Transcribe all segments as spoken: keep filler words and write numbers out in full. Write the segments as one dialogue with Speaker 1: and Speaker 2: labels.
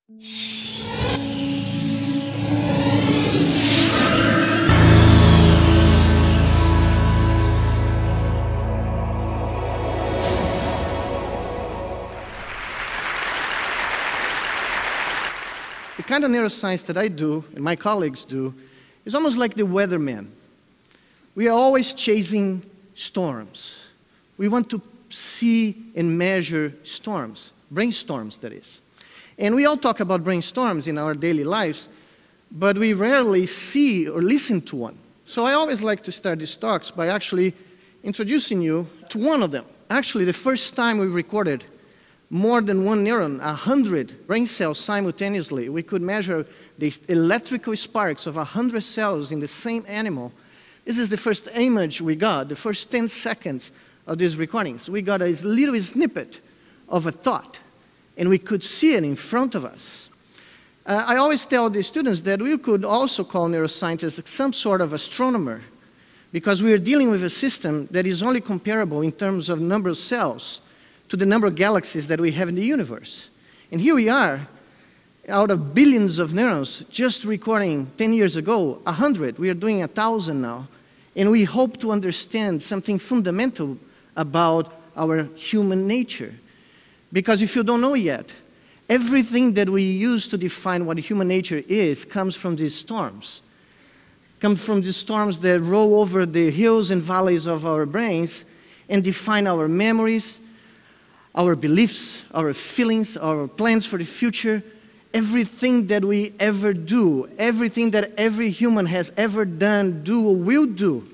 Speaker 1: The kind of neuroscience that I do, and my colleagues do, is almost like the weatherman. We are always chasing storms. We want to see and measure storms, brainstorms, that is. And we all talk about brainstorms in our daily lives, but we rarely see or listen to one. So I always like to start these talks by actually introducing you to one of them. Actually, the first time we recorded more than one neuron, a hundred brain cells simultaneously, we could measure the electrical sparks of a hundred cells in the same animal. This is the first image we got, the first ten seconds of these recordings. We got a little snippet of a thought, and we could see it in front of us. Uh, I always tell the students that we could also call neuroscientists some sort of astronomer, because we are dealing with a system that is only comparable in terms of number of cells to the number of galaxies that we have in the universe. And here we are, out of billions of neurons, just recording ten years ago, a hundred. We are doing a thousand now. And we hope to understand something fundamental about our human nature. Because if you don't know yet, everything that we use to define what human nature is comes from these storms. Comes from these storms that roll over the hills and valleys of our brains and define our memories, our beliefs, our feelings, our plans for the future, everything that we ever do, everything that every human has ever done, do, or will do,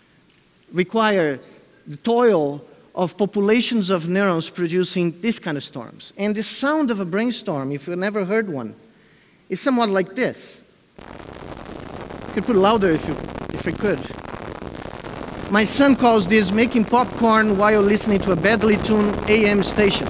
Speaker 1: require the toil of populations of neurons producing this kind of storms. And the sound of a brainstorm, if you've never heard one, is somewhat like this. You could put it louder if you, if you could. My son calls this making popcorn while listening to a badly tuned A M station.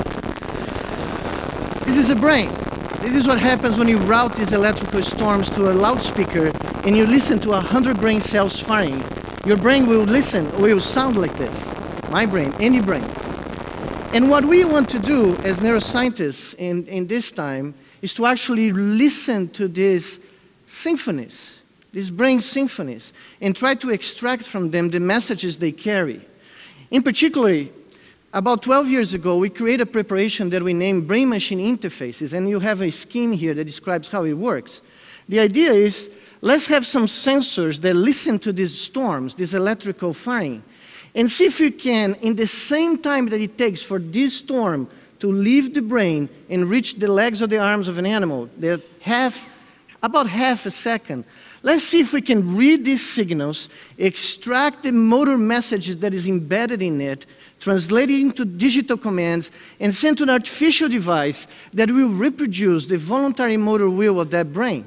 Speaker 1: This is a brain. This is what happens when you route these electrical storms to a loudspeaker and you listen to a hundred brain cells firing. Your brain will listen, will sound like this. My brain, any brain. And what we want to do as neuroscientists in, in this time is to actually listen to these symphonies, these brain symphonies, and try to extract from them the messages they carry. In particular, about twelve years ago, we created a preparation that we named brain-machine interfaces, and you have a scheme here that describes how it works. The idea is, let's have some sensors that listen to these storms, this electrical firing, and see if we can, in the same time that it takes for this storm to leave the brain and reach the legs or the arms of an animal, they're half, about half a second. Let's see if we can read these signals, extract the motor messages that is embedded in it, translate it into digital commands, and send to an artificial device that will reproduce the voluntary motor wheel of that brain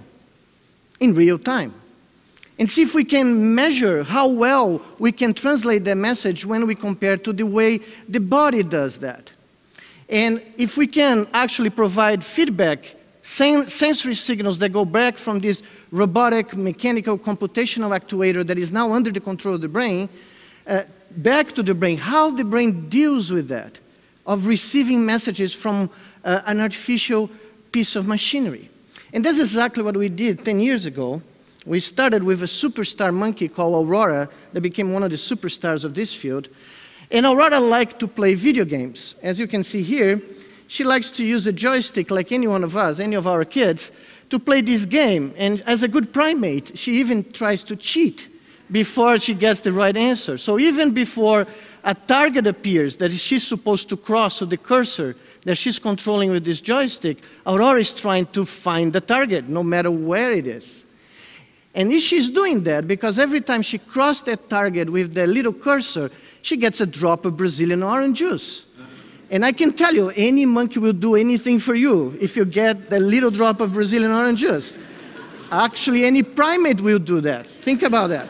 Speaker 1: in real time. And see if we can measure how well we can translate that message when we compare to the way the body does that. And if we can actually provide feedback, sen sensory signals that go back from this robotic, mechanical, computational actuator that is now under the control of the brain, uh, back to the brain, how the brain deals with that, of receiving messages from uh, an artificial piece of machinery. And that's exactly what we did ten years ago. We started with a superstar monkey called Aurora that became one of the superstars of this field. And Aurora liked to play video games. As you can see here, she likes to use a joystick like any one of us, any of our kids, to play this game. And as a good primate, she even tries to cheat before she gets the right answer. So even before a target appears that she's supposed to cross, so the cursor that she's controlling with this joystick, Aurora is trying to find the target, no matter where it is. And she's doing that because every time she crosses that target with the little cursor, she gets a drop of Brazilian orange juice. And I can tell you, any monkey will do anything for you if you get the little drop of Brazilian orange juice. Actually, any primate will do that. Think about that.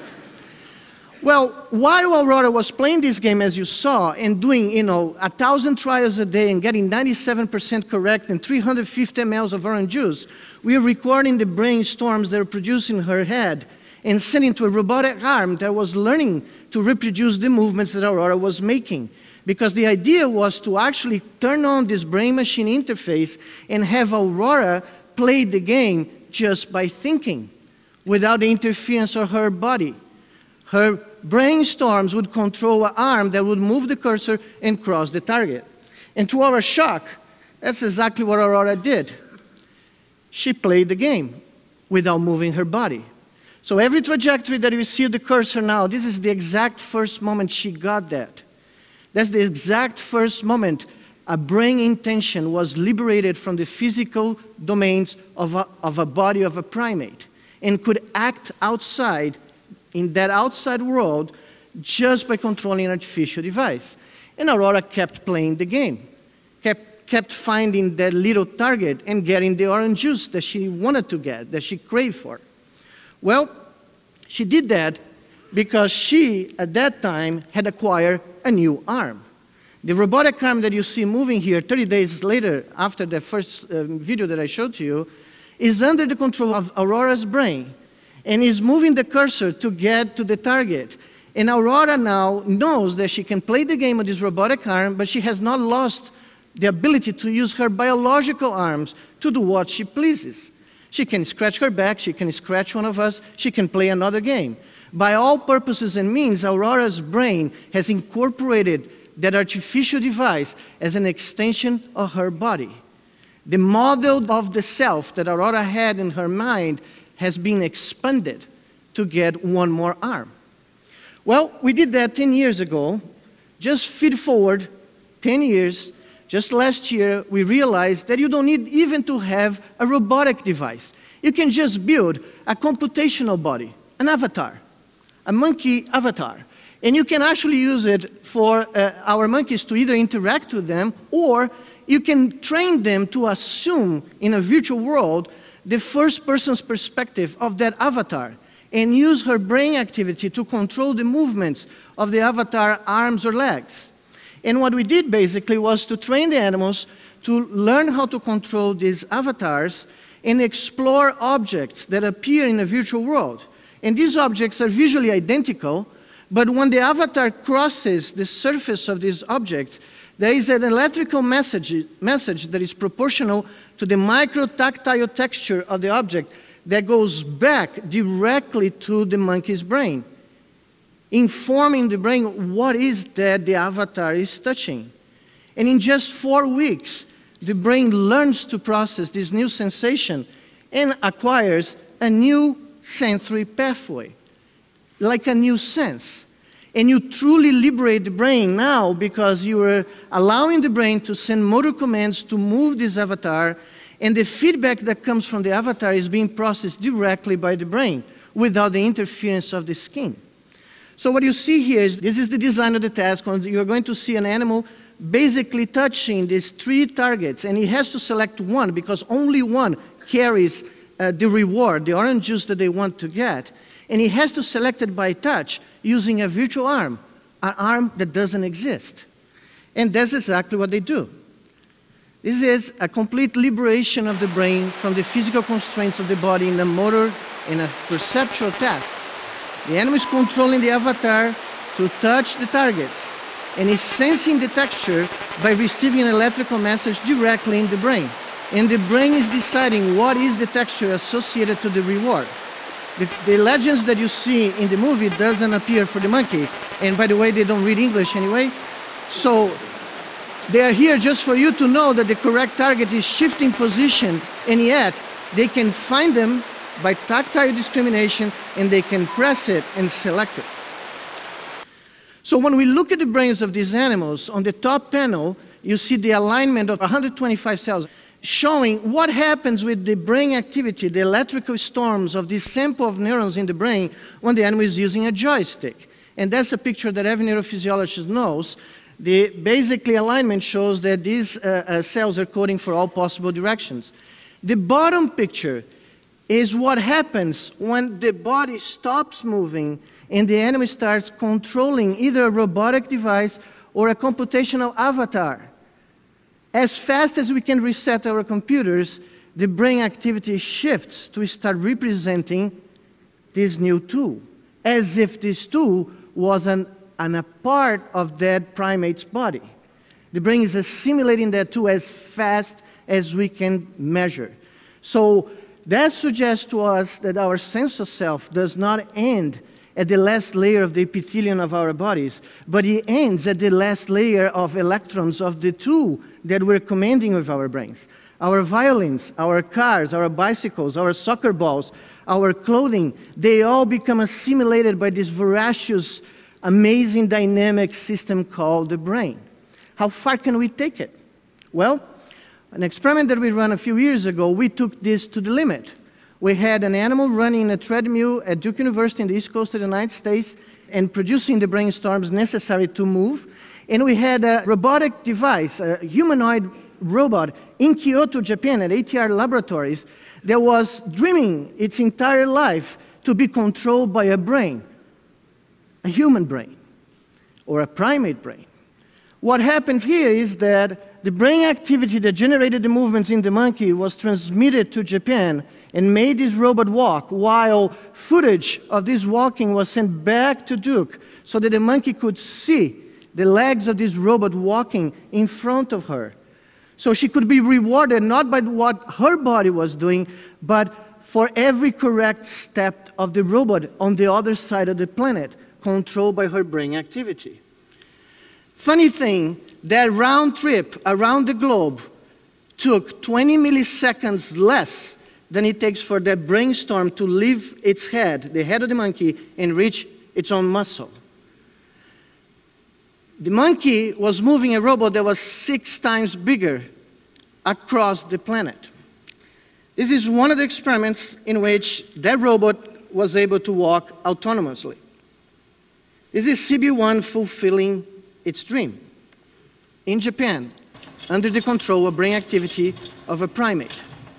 Speaker 1: Well, while Aurora was playing this game, as you saw, and doing, you know, a thousand trials a day and getting ninety-seven percent correct and three hundred fifty milliliters of orange juice, we are recording the brainstorms that are produced in her head and sending to a robotic arm that was learning to reproduce the movements that Aurora was making. Because the idea was to actually turn on this brain-machine interface and have Aurora played the game just by thinking, without the interference of her body. Her brainstorms would control an arm that would move the cursor and cross the target. And to our shock, that's exactly what Aurora did. She played the game without moving her body. So every trajectory that you see the cursor now, this is the exact first moment she got that. That's the exact first moment a brain intention was liberated from the physical domains of a, of a body of a primate and could act outside, in that outside world, just by controlling an artificial device. And Aurora kept playing the game, kept, kept finding that little target and getting the orange juice that she wanted to get, that she craved for. Well, she did that because she, at that time, had acquired a new arm. The robotic arm that you see moving here thirty days later, after the first uh, video that I showed to you, is under the control of Aurora's brain and is moving the cursor to get to the target. And Aurora now knows that she can play the game with this robotic arm, but she has not lost the ability to use her biological arms to do what she pleases. She can scratch her back, she can scratch one of us, she can play another game. By all purposes and means, Aurora's brain has incorporated that artificial device as an extension of her body. The model of the self that Aurora had in her mind has been expanded to get one more arm. Well, we did that ten years ago. Just feed forward ten years. Just last year, we realized that you don't need even to have a robotic device. You can just build a computational body, an avatar, a monkey avatar. And you can actually use it for uh, our monkeys to either interact with them, or you can train them to assume in a virtual world the first person's perspective of that avatar and use her brain activity to control the movements of the avatar arms or legs. And what we did basically was to train the animals to learn how to control these avatars and explore objects that appear in the virtual world. And these objects are visually identical, but when the avatar crosses the surface of these objects, there is an electrical message, message that is proportional to the micro-tactile texture of the object that goes back directly to the monkey's brain, informing the brain what is that the avatar is touching. And in just four weeks, the brain learns to process this new sensation and acquires a new sensory pathway, like a new sense. And you truly liberate the brain now because you are allowing the brain to send motor commands to move this avatar, and the feedback that comes from the avatar is being processed directly by the brain without the interference of the skin. So what you see here is, this is the design of the task. You're going to see an animal basically touching these three targets, and he has to select one because only one carries uh, the reward, the orange juice that they want to get. And he has to select it by touch using a virtual arm, an arm that doesn't exist. And that's exactly what they do. This is a complete liberation of the brain from the physical constraints of the body in a motor and a perceptual task. The animal is controlling the avatar to touch the targets, and is sensing the texture by receiving an electrical message directly in the brain. And the brain is deciding what is the texture associated to the reward. The, the legends that you see in the movie doesn't appear for the monkey. And by the way, they don't read English anyway. So they are here just for you to know that the correct target is shifting position, and yet they can find them by tactile discrimination, and they can press it and select it. So when we look at the brains of these animals, on the top panel, you see the alignment of one hundred twenty-five cells, showing what happens with the brain activity, the electrical storms of this sample of neurons in the brain when the animal is using a joystick. And that's a picture that every neurophysiologist knows. The basically alignment shows that these uh, uh, cells are coding for all possible directions. The bottom picture is what happens when the body stops moving and the animal starts controlling either a robotic device or a computational avatar. As fast as we can reset our computers, the brain activity shifts to start representing this new tool, as if this tool was an, an, a part of that primate's body. The brain is assimilating that tool as fast as we can measure. So that suggests to us that our sense of self does not end at the last layer of the epithelium of our bodies, but it ends at the last layer of electrons of the tool that we're commanding with our brains. Our violins, our cars, our bicycles, our soccer balls, our clothing, they all become assimilated by this voracious, amazing dynamic system called the brain. How far can we take it? Well, an experiment that we ran a few years ago, we took this to the limit. We had an animal running a treadmill at Duke University in the East Coast of the United States and producing the brainstorms necessary to move. And we had a robotic device, a humanoid robot in Kyoto, Japan, at A T R Laboratories that was dreaming its entire life to be controlled by a brain, a human brain, or a primate brain. What happens here is that the brain activity that generated the movements in the monkey was transmitted to Japan and made this robot walk, while footage of this walking was sent back to Duke so that the monkey could see the legs of this robot walking in front of her. So she could be rewarded not by what her body was doing, but for every correct step of the robot on the other side of the planet, controlled by her brain activity. Funny thing, that round trip around the globe took twenty milliseconds less than it takes for that brainstorm to leave its head, the head of the monkey, and reach its own muscle. The monkey was moving a robot that was six times bigger across the planet. This is one of the experiments in which that robot was able to walk autonomously. This is C B one fulfilling its dream in Japan, under the control of brain activity of a primate.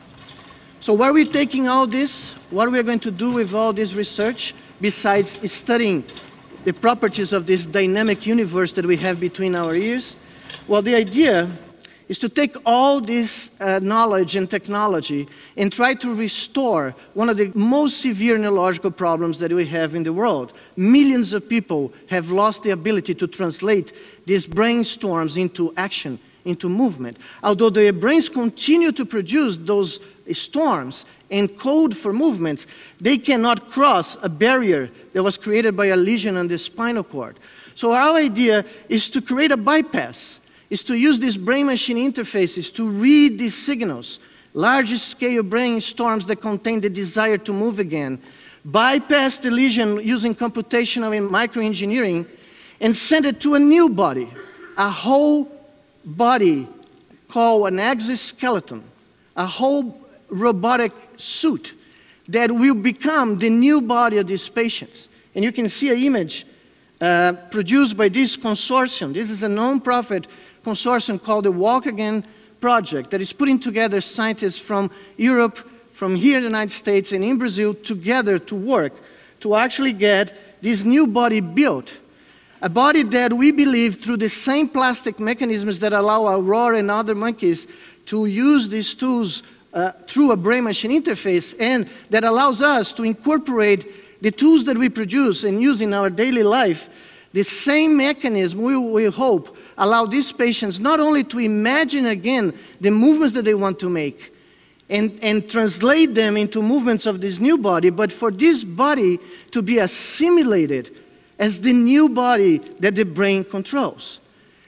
Speaker 1: So where are we taking all this? What are we going to do with all this research besides studying the properties of this dynamic universe that we have between our ears? Well, the idea is to take all this uh, knowledge and technology and try to restore one of the most severe neurological problems that we have in the world. Millions of people have lost the ability to translate these brainstorms into action, into movement. Although their brains continue to produce those storms and code for movements, they cannot cross a barrier that was created by a lesion on the spinal cord. So our idea is to create a bypass, is to use these brain-machine interfaces to read these signals, large-scale brainstorms that contain the desire to move again, bypass the lesion using computational and microengineering, and send it to a new body, a whole body called an exoskeleton, a whole robotic suit that will become the new body of these patients. And you can see an image uh, produced by this consortium. This is a non-profit consortium called the Walk Again Project that is putting together scientists from Europe, from here in the United States, and in Brazil together to work to actually get this new body built. A body that we believe through the same plastic mechanisms that allow Aurora and other monkeys to use these tools uh, through a brain-machine interface, and that allows us to incorporate the tools that we produce and use in our daily life. The same mechanism, we, we hope, allow these patients not only to imagine again the movements that they want to make and, and translate them into movements of this new body, but for this body to be assimilated as the new body that the brain controls.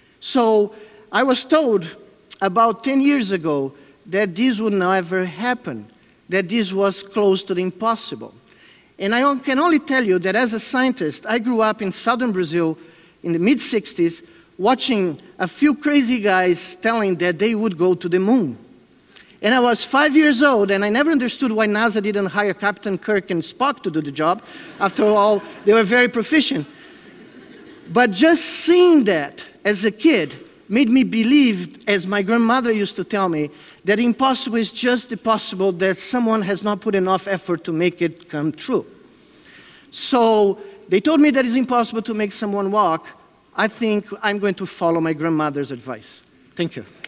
Speaker 1: So I was told about ten years ago that this would never happen, that this was close to the impossible. And I can only tell you that as a scientist, I grew up in southern Brazil in the mid sixties, watching a few crazy guys telling that they would go to the moon. And I was five years old, and I never understood why NASA didn't hire Captain Kirk and Spock to do the job. After all, they were very proficient. But just seeing that as a kid made me believe, as my grandmother used to tell me, that impossible is just the possible, that someone has not put enough effort to make it come true. So they told me that it's impossible to make someone walk. I think I'm going to follow my grandmother's advice. Thank you.